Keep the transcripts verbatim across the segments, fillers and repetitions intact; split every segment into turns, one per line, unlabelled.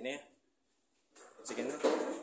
na yan. Sige na.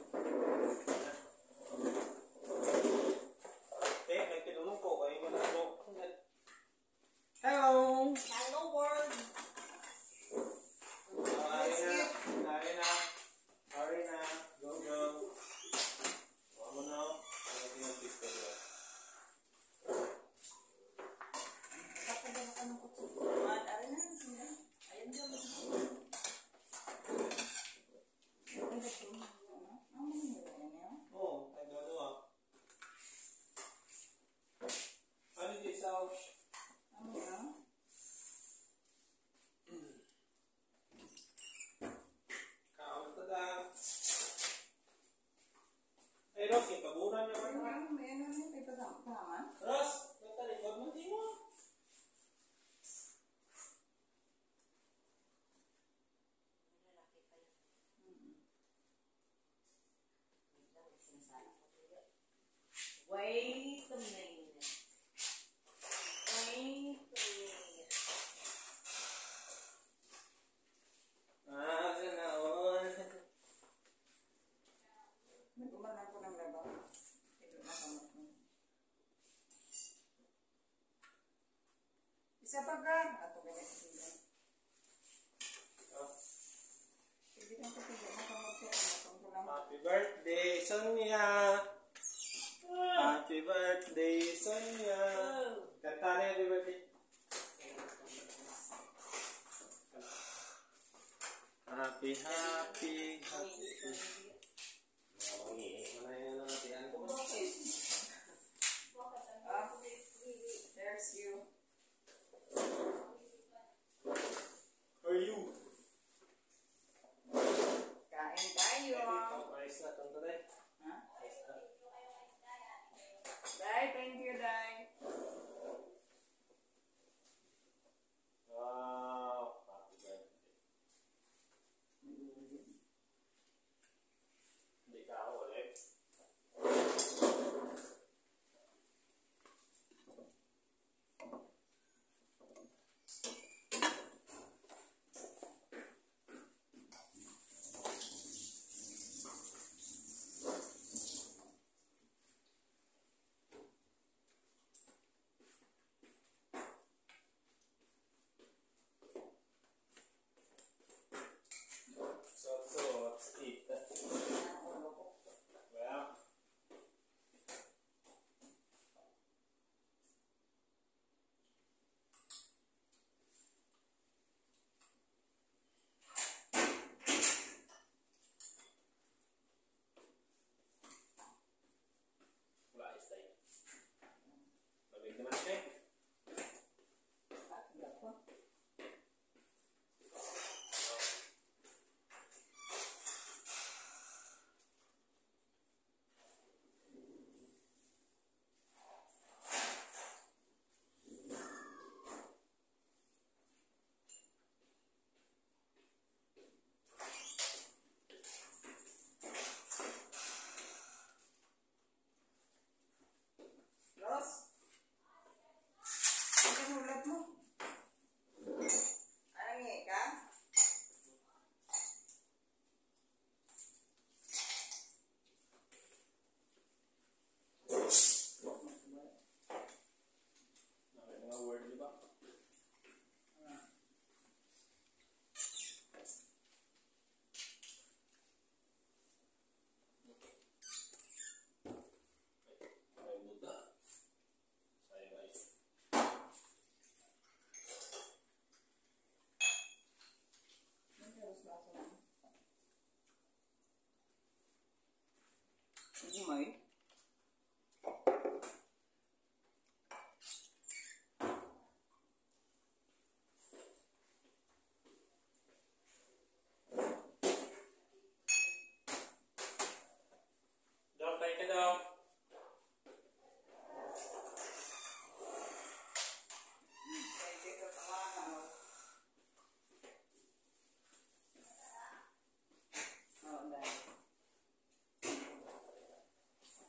Eh, may tinulong ko. Kayo mo na ito. Hello!
Hello world!
Ari na. Ari na. Ari na. Go, go. Huwag mo na. Huwag mo na pista doon.
Kapagano ka ng kutso. Mad, ari na. Ayun dyan. Ang gato. Ang mga nila yan.
Oo, ay gano'n ah. Ano di sa
Ano yan?
kaon ka da. Ay, Rocky, paburan niya ba
Ano
na?
yan? May ano yan? May pagkaman?
Ros, natalikod mo, di mo.
Wait a minute. Wait a minute.
Ah, ganaon.
Nagkumanan ko ng labaw. Ito na kamot mo. Isa pa ka. Ato ganyan sila.
Oh,
Sige lang ko sige. Makamot ko. Makamot ko lang.
Happy birthday, Sonia! Happy birthday, Sonia! Kanta na yung happy birthday. Happy, happy, happy. Mangiinit mo na yun ang natiyan ko.
Ah, there's you.
How are you?
Kain tayo.
Ayos na, tanto na eh.
Ha?
Ayos na.
Dai, thank you, Dai.
Wow, happy birthday. Hindi ka ako ulit. So, so, let's eat. Well, wala ayos tayo. Babig naman siya eh.
Ros? Ano ulat mo? Anong nga ka?
Okay, mga word, di ba? Ay, buta. Sayang ayos.
Ano Ros ba ako? Hindi mo eh.
Dok, tayo ka daw.
Pwede ka tawanan. Oo, Dai.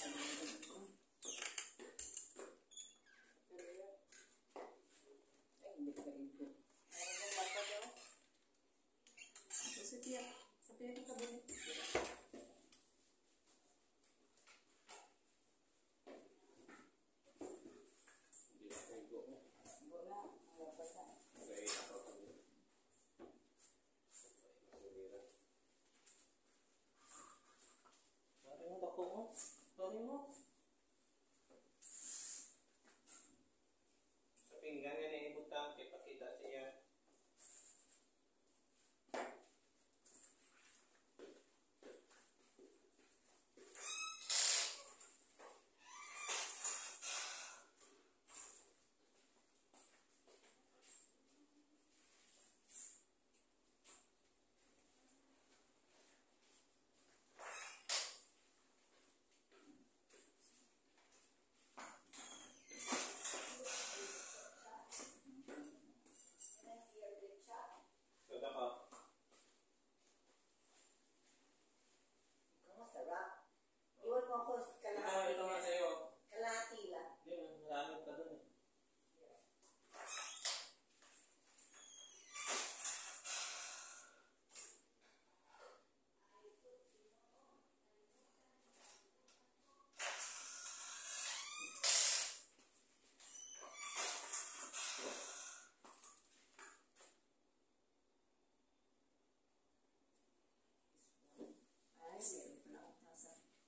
Ay, hindi ka igo. Ay, ang bata daw. Sa piya. Sa piya kita balik.
Hindi na kayo go mo.
Wala. Wala pa sa.
Okay, ako pa rin. Pare mo, bako mo. Pare mo. Sa pinggan nga na ibutang, ipakita siya. Sada ka.
Masarap. Iwan mo ako sa kalahati.
Ah, ito nga sa'yo.
Kalahati lang.
Hindi, maraming ka dun eh.
Ay, meron pa na akong tasa.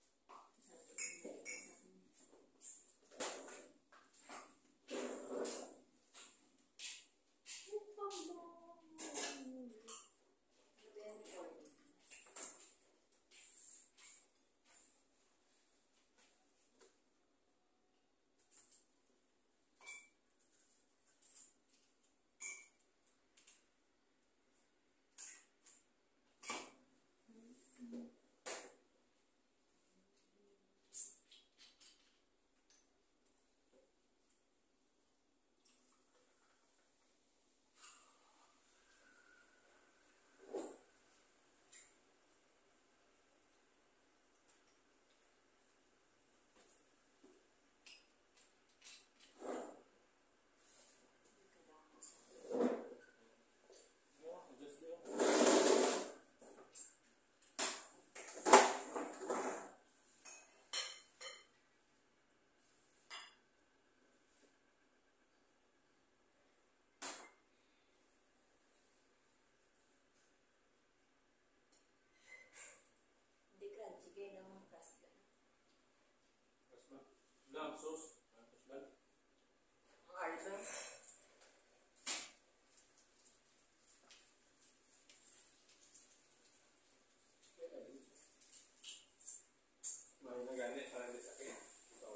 Yeah, just do it.
Hindi crunchy kayo naman crust ka.
Tapos ba? Lang, sauce. Tapos ba?
Ang arbor.
May nagani, parang di sakit. Ito.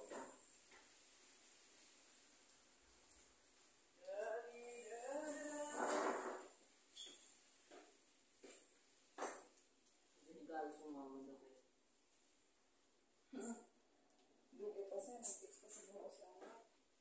Regalo sa mama daw. Hindi pa siya. Nag-text pa siguro sa anak.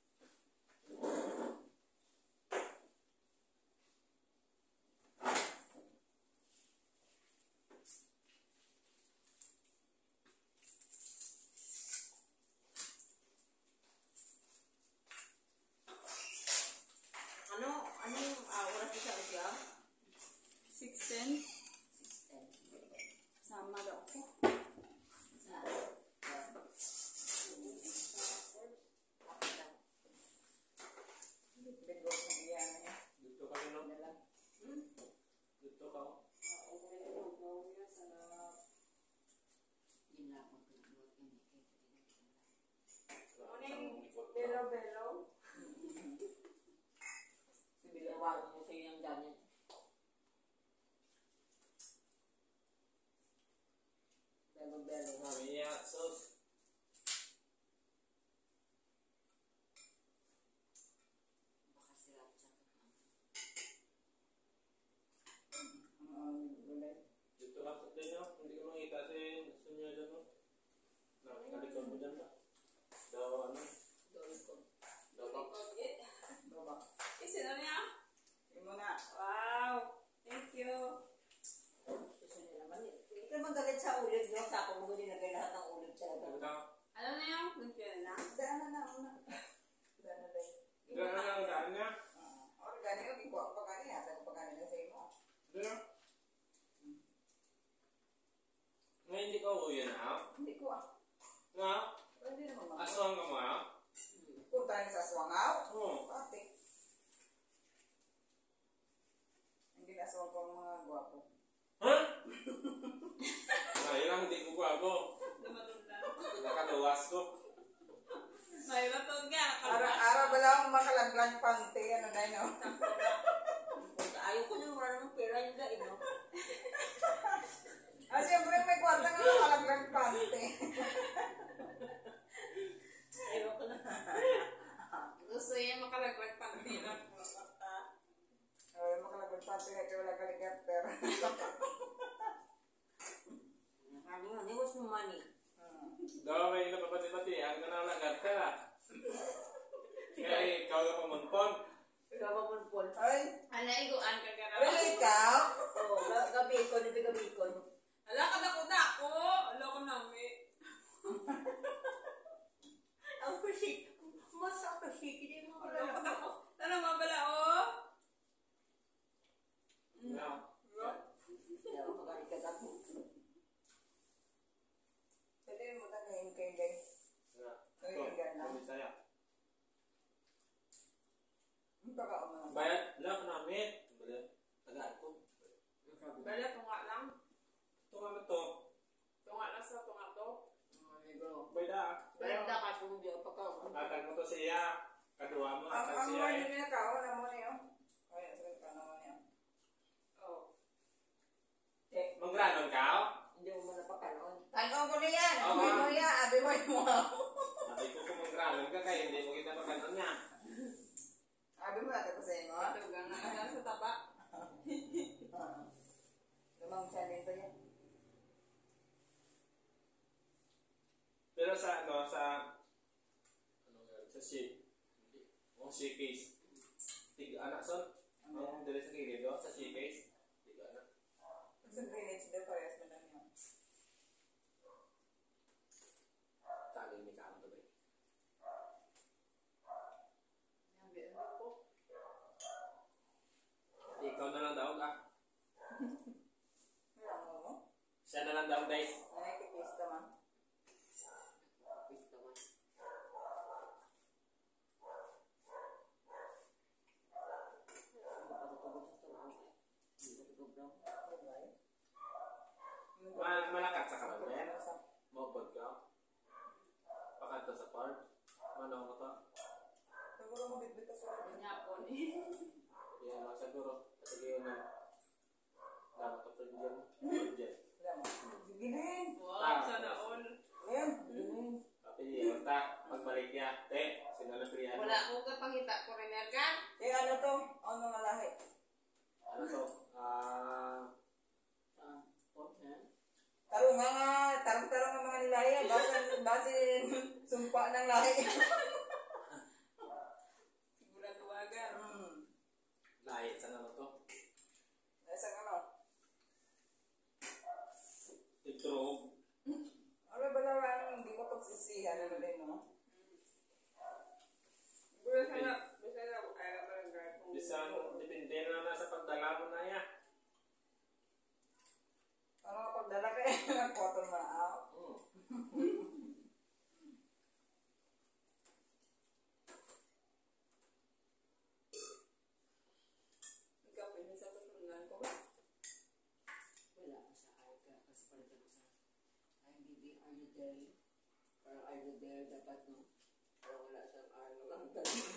Ano? Ano yung ah, oras na sa siya?
six ten.
six ten.
Sama daw ako.
Sa Bigos na iya na yan.
Dito ka rin, no?
Dala.
Dito ka.
Yun lang ang pinagluto niya.
Morning, belo-belo.
Sibilawan mo sa iyong ganyan. Belo-belo.
Mamaya, sauce.
Baka sriracha.
Dito ka sa tinyo. Hindi ko makita si gusto niya dyan, no? Nakalikod mo dyan, ba? Daw, ano?
Doon ko.
Daw, ba?
Baba.
Isa na niya?
Yung muna.
Wow! Thank you.
Gusto niya naman. Hindi ka magalit sa ulit nyo. Sa ako mo din nagay lahat ng ulit siya.
Dito ka.
Ano Ano na yung nagkira na?
Daan na na, una. Daan na dahil.
Gano'n na ang daan niya.
Or gani yung ikaw ang pagkani, yata ang pagkani na sa imo.
Ano? Ngayon hindi ka uwi na.
Hindi ko ah.
Nga?
Hindi naman mga.
Aswang ka mo ha?
Kung tayo sa swangaw.
Oo.
Pati. Hindi na aswang ko ang mga gwapo.
Ha? Ngayon lang hindi ko gwapo.
Dumatong lang.
Nakaluwas ko.
May matong ka.
Ara-ara ba lang makalaglag pante, ano na yun, no?
Ayaw ko nung wala namang pera yung dahil, no?
Ah, siyempre may kwarta nga makalaglag pante.
Ayaw ko na.
Gusto niya makalaglag panty lang.
Ay, makalaglag pante na kaya wala kaligapter.
Ano nga, niwas mo money.
Daw may napapati-pati. Ang nanalagat ka. Kaya ikaw ka pamunton.
Ikaw ba mo po?
Ay,
Ano, iguan ka ka
wala
na.
ikaw?
Oo, ga- gabi ko, nabi gabi ko.
Ala ka na ko na ako. Ala ko na mi.
Ang pasik. Mas ang pasik. Hindi mo
Ala ko
wala.
na ko. Tara mabala oh.
No.
Hindi ako magalikat ako.
Pwede mo tagayin kayo, guys.
Nga.
Ay, ganun lang.
Ito. Saya.
Ang pagkaumang.
Bayad. Love namin. Bayad. Tagaan ko.
Bala, tunga lang.
Ito nga ba ito?
Tunga lang sa tunga to.
Bayda.
Ganda ka kung di ako pagkaw.
Atag mo to siya. Kaduwa mo.
Ang
Atag
ang
siya
word
eh.
niya kao na mo niyo. Ay, sige ka na mo niyo.
Oh.
Manggranon ka? oh?
Hindi mo napakanoon.
Tanong ko na yan.
Oo.
Abi mo yan. Abi mo mo.
Sabi ko kung manggranon ka kaya hindi mo kita pagkanon niya.
Abi mo natin ko sa inyo.
Ito gang na sa taba.
Lumang channel ba yan?
Pero sa ano sa ano nga sa sheet. O sheet case. Tiga anak son. Ang dali sa kilid do sa sheet case. Tiga anak.
Sa village daw parehas mo lang yun.
Tali ni ka to ba.
Yan biya ko.
Ikaw na lang daw ka.
Wala mo mo.
Siya na lang daw guys.
Ay, kipista man.
Gusto mo. Patutugod sa tulong. Hindi ko tugong.
Ma malakat sa kanan. Mopod ka. Pakanto sa part. Manaw mo to.
Siguro mo bitbit ka sa akin.
Nyapon eh.
Yan lang siguro. Sige na. Dapat to friend dyan.
Wala mo. Sige din.
Wow, sana all.
Ayan. Sige.
Tapi yun ta. Pagbalik niya. Te. Sinalapriyan.
Wala ko ka pangita ko rin ka.
Eh, ano to? Ano nga lahi?
Ano to? Ah.
Ah, okay.
Tarong nga nga. Tarong-tarong nga mga nilahi. Base, base sumpa ng lahi.
Sigurado wagan.
Hmm.
Lahit sa ano to?
Nasa ano?
Itrog.
Ano ba lang hindi ko pagsisihan. Ano din mo?
Siguro sana, bisa na kaya ka rin kahit kung
Bisan, depende na lang sa pagdala mo na yan.
Ano nga pagdala kayo ng cotton na out?
Hmm.
ikaw pinisa ko tulungan ko ba?
Wala ko sa arka. Kasi palitan ko sa I M D B. Are you there? Parang are you there? Dapat no? Parang wala siyang R lang.